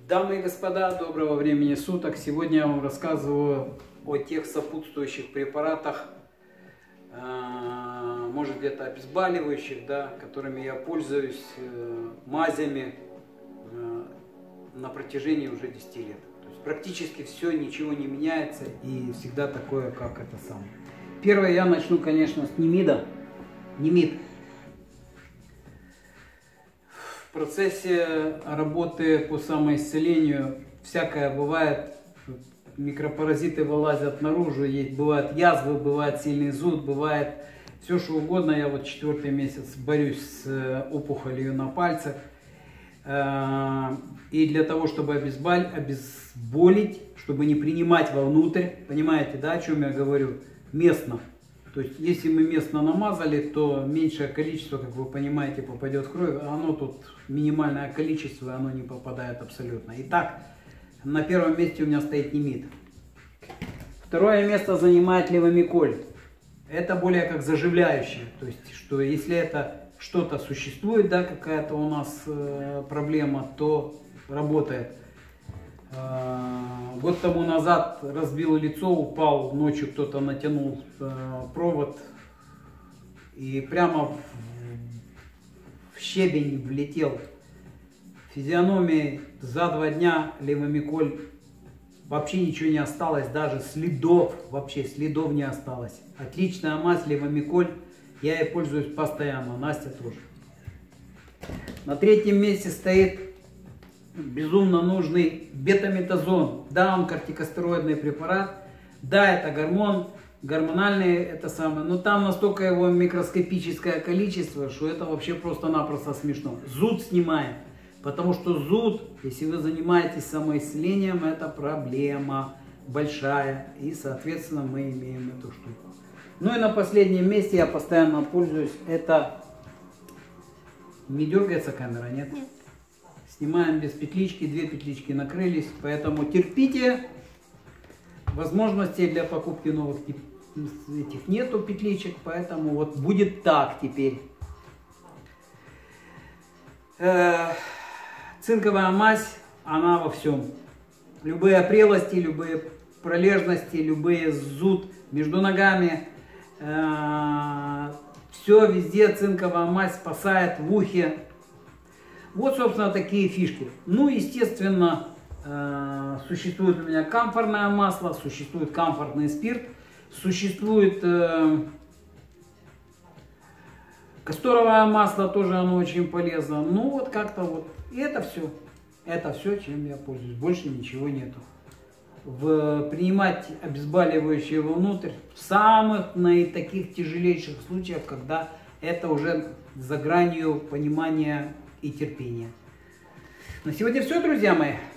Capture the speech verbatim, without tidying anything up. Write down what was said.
Дамы и господа, доброго времени суток! Сегодня я вам рассказываю о тех сопутствующих препаратах, может где-то обезболивающих, да, которыми я пользуюсь, мазями на протяжении уже десяти лет. То есть практически все, ничего не меняется и всегда такое, как это самое. Первое, я начну, конечно, с Немида. Немид. В процессе работы по самоисцелению всякое бывает, микропаразиты вылазят наружу, есть, бывают язвы, бывает сильный зуд, бывает все что угодно. Я вот четвертый месяц борюсь с опухолью на пальцах. И для того, чтобы обезболить, чтобы не принимать вовнутрь, понимаете, да, о чем я говорю, местно. То есть, если мы местно намазали, то меньшее количество, как вы понимаете, попадет в кровь. А оно тут минимальное количество, и оно не попадает абсолютно. Итак, на первом месте у меня стоит Немид. Второе место занимает Левомиколь. Это более как заживляющее. То есть, что если это что-то существует, да, какая-то у нас э, проблема, то работает. Год тому назад разбил лицо, упал, ночью кто-то натянул э, провод и прямо в, в щебень влетел. Физиономии за два дня Левомиколь вообще ничего не осталось, даже следов, вообще следов не осталось. Отличная мазь Левомиколь, я ей пользуюсь постоянно, Настя тоже. На третьем месте стоит безумно нужный бетаметазон. Да, он кортикостероидный препарат, да, это гормон, гормональный это самое, но там настолько его микроскопическое количество, что это вообще просто-напросто смешно. Зуд снимает, потому что зуд, если вы занимаетесь самоисцелением, это проблема большая, и соответственно мы имеем эту штуку. Ну и на последнем месте я постоянно пользуюсь, это не дергается камера, нет? Нет. Снимаем без петлички, две петлички накрылись, поэтому терпите. Возможностей для покупки новых этих нету петличек, поэтому вот будет так теперь. Э-э- цинковая мазь, она во всем. Любые опрелости, любые пролежности, любые зуд между ногами. Э-э- все везде цинковая мазь спасает, в ухе. Вот, собственно, такие фишки. Ну, естественно, э, существует у меня камфорное масло, существует камфорный спирт, существует э, касторовое масло, тоже оно очень полезно. Ну, вот как-то вот. И это все. Это все, чем я пользуюсь. Больше ничего нету. В, принимать обезболивающее вовнутрь в самых на таких тяжелейших случаях, когда это уже за гранью понимания и терпения. На сегодня все, друзья мои.